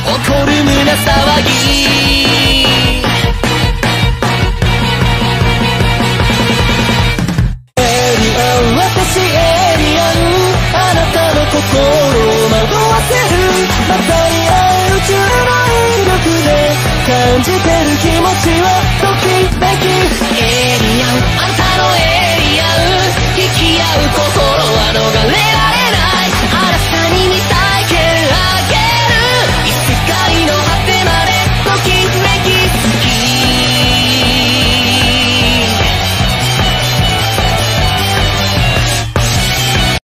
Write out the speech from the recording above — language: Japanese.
怒る胸騒ぎ私エイリアンあなたの心を惑わせるまた